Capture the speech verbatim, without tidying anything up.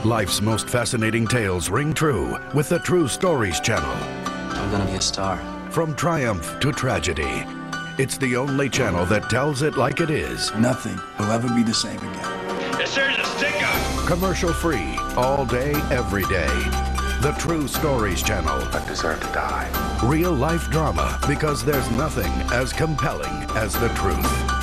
Life's most fascinating tales ring true with the True Stories channel. I'm gonna be a star. From triumph to tragedy, it's the only channel that tells it like it is. Nothing will ever be the same again. This here's a stick-up! Commercial free, all day, every day. The True Stories channel. I deserve to die. Real life drama, because there's nothing as compelling as the truth.